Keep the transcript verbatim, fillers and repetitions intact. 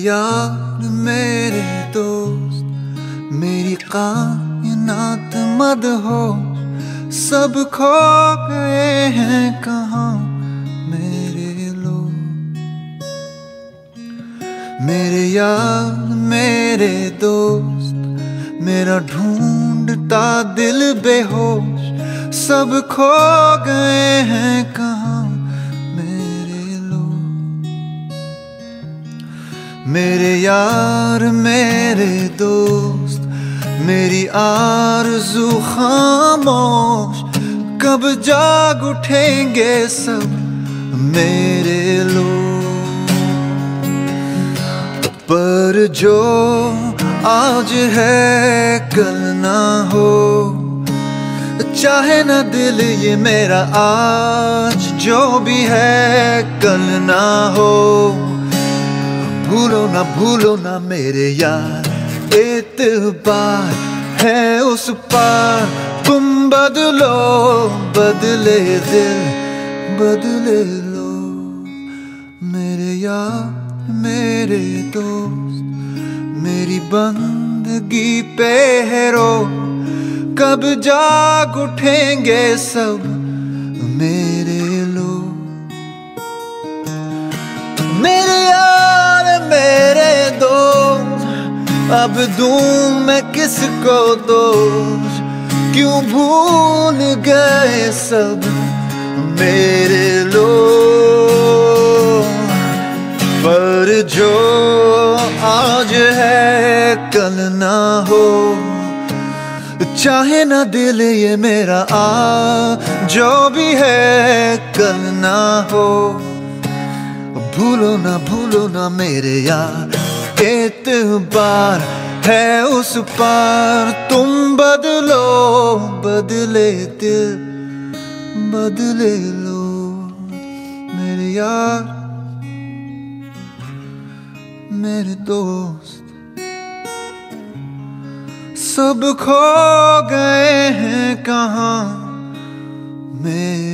यार मेरे दोस्त, मेरी कायनात मदहोश, सब खो गए हैं कहाँ मेरे लोग। मेरे यार मेरे दोस्त, मेरा ढूंढता दिल बेहोश, सब खो गए हैं कहाँ मेरे लोग। मेरे यार मेरे दोस्त, मेरी आरज़ू खामोश, कब जाग उठेंगे सब मेरे लोग। पर जो आज है कल ना हो, चाहे ना दिल ये मेरा आज, जो भी है कल ना हो। भूलो ना भूलो ना मेरे यार, एतबार है उस पार। तुम बदलो बदले दिल बदले लो। मेरे यार मेरे दोस्त, मेरी बंदगी पे है रोक, कब जाग उठेंगे सब मेरे लोग। मेरे यार मेरे दोस्त, अब दूं मैं किसको दोष, क्यों भूल गए सब मेरे लोग। पर जो आज है कल ना हो, चाहे ना दिल ये मेरा आ, जो भी है कल ना हो। भूलो ना भूलो ना मेरे यार, एतबार है उस पार। तुम बदलो बदले दिल बदले लो। मेरे यार मेरे दोस्त, सब खो गए हैं कहाँ मेरे